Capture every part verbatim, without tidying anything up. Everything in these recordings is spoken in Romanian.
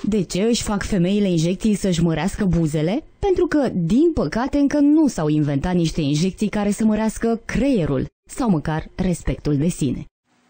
De ce își fac femeile injecții să-și mărească buzele? Pentru că, din păcate, încă nu s-au inventat niște injecții care să mărească creierul sau măcar respectul de sine.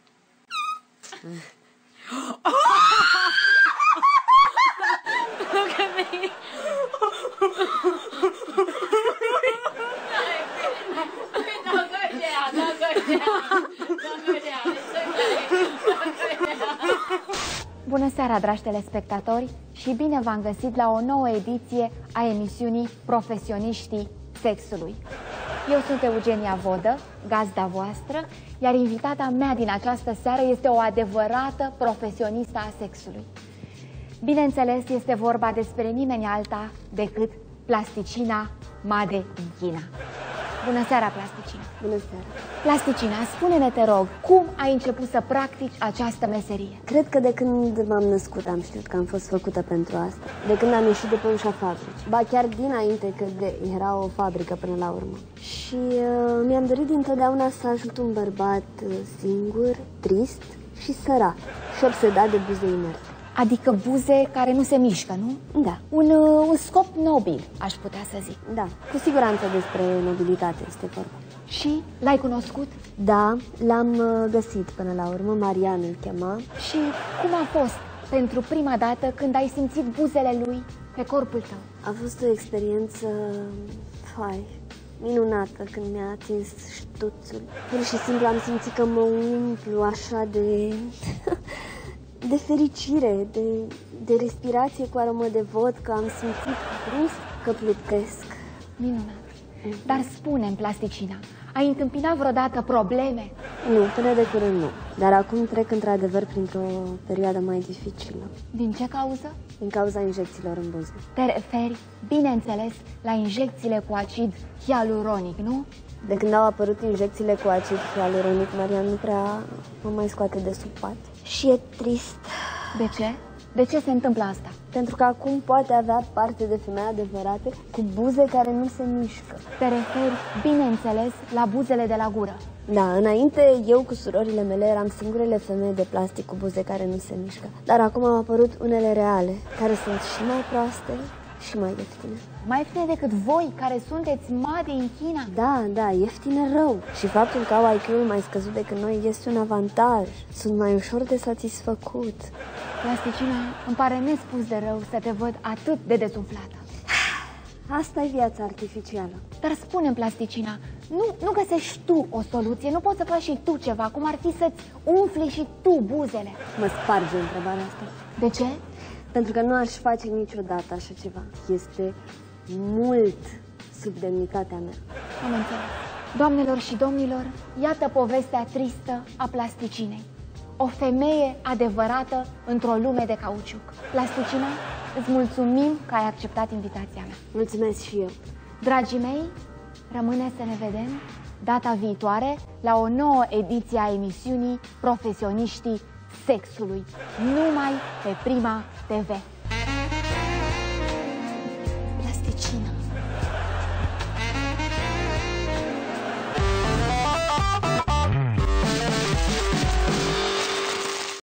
Bună seara, dragi telespectatori, și bine v-am găsit la o nouă ediție a emisiunii Profesioniștii Sexului. Eu sunt Eugenia Vodă, gazda voastră, iar invitata mea din această seară este o adevărată profesionistă a sexului. Bineînțeles, este vorba despre nimeni alta decât Plasticina Made Inchina. Bună seara, Plasticina! Bună seara! Plasticina, spune-ne, te rog, cum ai început să practici această meserie? Cred că de când m-am născut am știut că am fost făcută pentru asta. De când am ieșit de pe ușa fabricii. Ba chiar dinainte că de, era o fabrică până la urmă. Și uh, mi-am dorit dintotdeauna să ajut un bărbat uh, singur, trist și sărac și obsedat de buze inerte. Adică buze care nu se mișcă, nu? Da. Un, uh, un scop nobil, aș putea să zic. Da, cu siguranță despre nobilitate este vorba. Și l-ai cunoscut? Da, l-am uh, găsit până la urmă, Marian îl chema. Și cum a fost pentru prima dată când ai simțit buzele lui pe corpul tău? A fost o experiență, fai, minunată când mi-a atins ștuțul. Pur și simplu am simțit că mă umplu așa de... de fericire, de, de respirație cu aromă de vodcă. Am simțit brusc că plutesc. Minunat. Mm-hmm. Dar spune-mi, Plasticina, ai întâmpinat vreodată probleme? Nu, până de curând nu. Dar acum trec într-adevăr printr-o perioadă mai dificilă. Din ce cauză? Din cauza injecțiilor în buze. Te referi, bineînțeles, la injecțiile cu acid hialuronic, nu? De când au apărut injecțiile cu acid hialuronic, Marian nu prea mă mai scoate de sub pat. Și e trist. De ce? De ce se întâmplă asta? Pentru că acum poate avea parte de femei adevărate cu buze care nu se mișcă. Te referi, bineînțeles, la buzele de la gură. Da, înainte eu cu surorile mele eram singurele femei de plastic cu buze care nu se mișcă. Dar acum au apărut unele reale, care sunt și mai proaste și mai ieftine. Mai ieftine decât voi, care sunteți Made Inchina? Da, da, ieftine rău. Și faptul că au I Q-ul mai scăzut decât noi este un avantaj. Sunt mai ușor de satisfăcut. Plasticina, îmi pare nespus de rău să te văd atât de dezumflată. Asta e viața artificială. Dar spune-mi, Plasticina, nu, nu găsești tu o soluție? Nu poți să faci și tu ceva, cum ar fi să-ți umfli și tu buzele? Mă sparge întrebarea asta. De ce? Pentru că nu aș face niciodată așa ceva. Este mult sub demnitatea mea. Am înțeles. Doamnelor și domnilor, iată povestea tristă a Plasticinei. O femeie adevărată într-o lume de cauciuc. Plasticina, îți mulțumim că ai acceptat invitația mea. Mulțumesc și eu. Dragii mei, rămâne să ne vedem data viitoare la o nouă ediție a emisiunii Profesioniștii Sexului, numai pe Prima T V.